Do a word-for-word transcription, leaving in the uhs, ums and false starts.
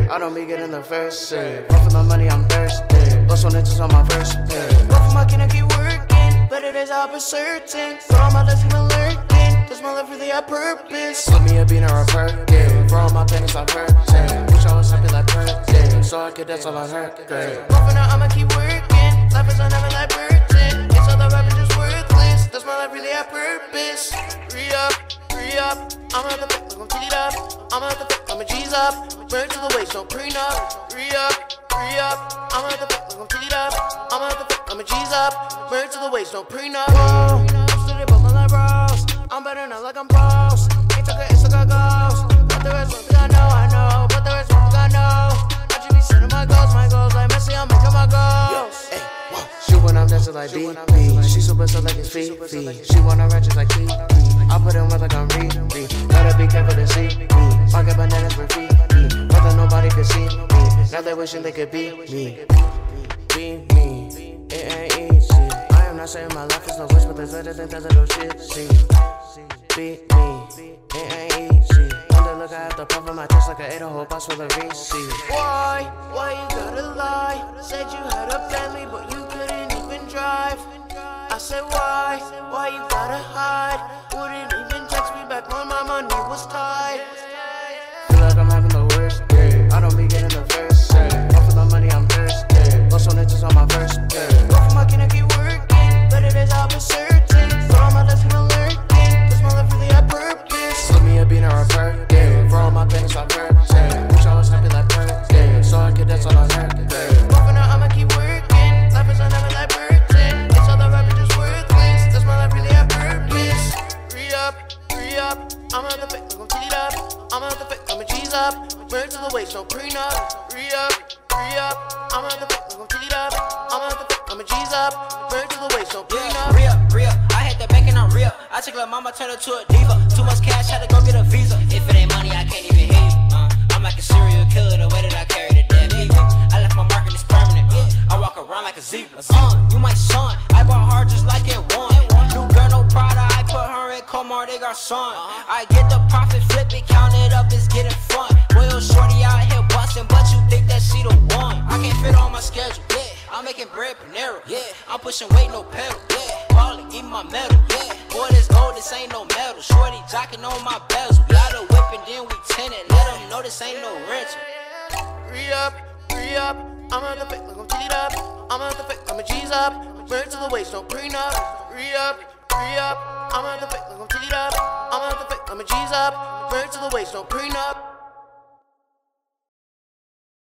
I don't be getting the first sip. Run for the money, I'm thirsty. Lost on it just on my first pick. Go for my kin, I keep working. Better days I'll be certain. For all my lessons been lurking. This my life really on purpose. Slip me a bean or a perkin. For all my pennies I'm hurting. Wish I was happy like birthday. So I could dance all on her grave. Go for now, I'ma keep working. Life is never like burden. It's all the rapping just worthless. That's my life really on purpose. Re-up, re-up. I'ma have to fuck, like I'm teed up. I'ma have to fuck, I'm a G's up. Burn to the waist, don't prenup. Re-up, re-up. I'ma have to fuck, like I'm teed up. I'ma have to fuck, I'm a G's up. Burn to the waist, don't prenup. Whoa, I'm still bumping like bros. I'm better now like I'm boss. Ain't took a, it's like a ghost. But there is one thing I know, I know. But there is one thing I know. I just be setting my goals, my goals. Like Messi, I'm making my goals. Hey, whoa. Shoot when I'm dancing like B B. She super so like it's Fifi. She wanna ratchet like T. I put in work like I'm Riri. Gotta be careful to see me. Pocket bananas for free. Nothing nobody could see me. Now they wishing they could be me. Be me. It ain't easy. I am not saying my life is no wish, but there's other than that little shit. See. Be me. It ain't easy. On the look, I have to puff on my chest like I ate a whole box full of Reese's. Why? Why you gotta lie? Said you had a family, but you couldn't even drive. I said why? Why you gotta hide? Wouldn't even text me back when my money was tight. Feel like I'm having the worst day. I don't be getting the first say. Go for the money, I'm thirsty. Lost on it just on my first day. Go for my kin, I keep working. Better days I'll be certain. For all my lessons been lurking. This my life really on purpose. Slip me a bean or a perkin. For all my pennies I'm hurting. Wish I was happy like birthday. So I could dance all on her day. Go for now, I'ma keep working. Life is never like burden. It's all the rapping just worthless. That's my life really on purpose. Re-up, re-up. I'ma have to fake like I'm teed up. I'ma have to fake, I'm a G's up. Burn to the waist, no prenup. Re-up, re-up. I'ma have to fake like I'm teed up. I'ma have to fake, I'm a G's up. Burn to the waist, no prenup. Re-up, re-up. I hit the bank and I'm real. I took little mama, turned her to a diva. Too much cash, had to go get a visa. If it ain't money, I can't even hear you. Uh, I'm like a serial killer, the way that I carry the dead people. I left my mark and it's permanent. Uh, I walk around like a zebra. Uh, you my son, I bought hard just like it won. New girl, no Prada, I put her in Comar, they got son. I get the profit, flip it, count it up, it's getting fun. Well, shorty out here bustin', but you think that she the one. I can't fit on my schedule, yeah. I'm making bread Panera, yeah. I'm pushing weight, no pedal, yeah. Ballin', give me my medal, yeah. Boy, this gold, this ain't no metal. Shorty jockin' on my bezel. Got a whip and then we tinted. Let them know this ain't no rental. Re-up, re-up. I'ma have to fake like I'm teed up. I'ma have to fake, I'm a G's up. Burn to the waist, no prenup. Re-up, re-up. I'ma have to fake like I'm teed up. I'ma have to fake, I'm a G's up. Burn to the waist, no prenup.